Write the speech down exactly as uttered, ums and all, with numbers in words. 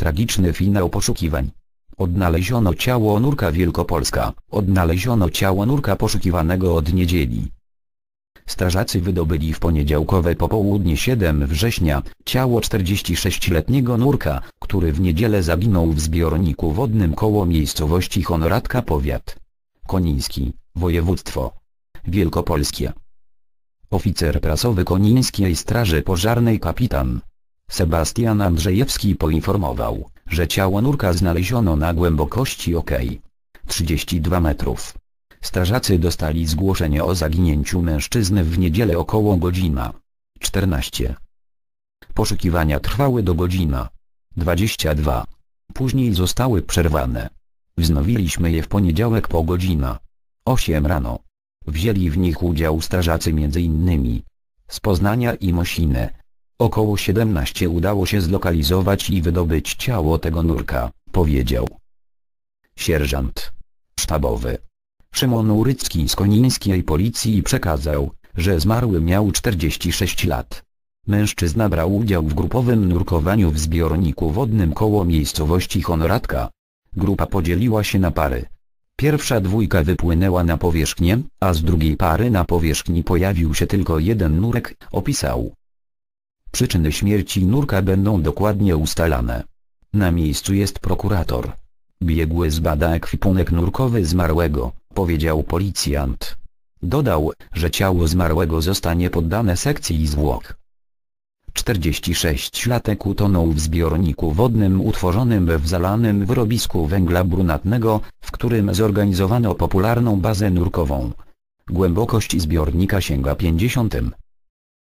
tragiczny finał poszukiwań. Odnaleziono ciało nurka Wielkopolska. Odnaleziono ciało nurka poszukiwanego od niedzieli. Strażacy wydobyli w poniedziałkowe popołudnie siódmego września ciało czterdziestosześcioletniego nurka, który w niedzielę zaginął w zbiorniku wodnym koło miejscowości Honoratka, powiat koniński, województwo wielkopolskie. Oficer prasowy Konińskiej Straży Pożarnej kapitan Sebastian Andrzejewski poinformował, że ciało nurka znaleziono na głębokości ok. trzydzieści dwa metrów. Strażacy dostali zgłoszenie o zaginięciu mężczyzny w niedzielę około godzina czternasta. Poszukiwania trwały do godzina dwudziestej drugiej. Później zostały przerwane. Wznowiliśmy je w poniedziałek po godzina ósmej rano. Wzięli w nich udział strażacy między innymi z Poznania i Mosiny. Około siedemnaście udało się zlokalizować i wydobyć ciało tego nurka, powiedział sierżant sztabowy Szymon Urycki z konińskiej policji. Przekazał, że zmarły miał czterdzieści sześć lat. Mężczyzna brał udział w grupowym nurkowaniu w zbiorniku wodnym koło miejscowości Honoratka. Grupa podzieliła się na pary. Pierwsza dwójka wypłynęła na powierzchnię, a z drugiej pary na powierzchni pojawił się tylko jeden nurek, opisał. Przyczyny śmierci nurka będą dokładnie ustalane. Na miejscu jest prokurator. Biegły zbada ekwipunek nurkowy zmarłego, powiedział policjant. Dodał, że ciało zmarłego zostanie poddane sekcji zwłok. czterdziestosześciolatek utonął w zbiorniku wodnym utworzonym w zalanym wyrobisku węgla brunatnego, w którym zorganizowano popularną bazę nurkową. Głębokość zbiornika sięga pięćdziesiąt